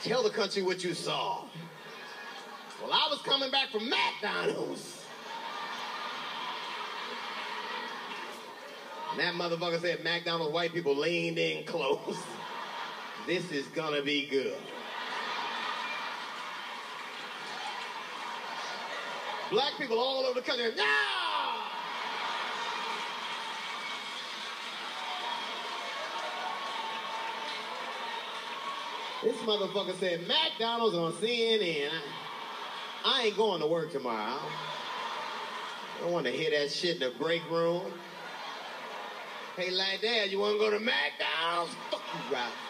Tell the country what you saw. Well, I was coming back from McDonald's. And that motherfucker said McDonald's white people leaned in close. This is gonna be good. Black people all over the country, no! This motherfucker said McDonald's on CNN. I ain't going to work tomorrow. I don't want to hear that shit in the break room. Hey, like that, you want to go to McDonald's? Fuck you, Rob.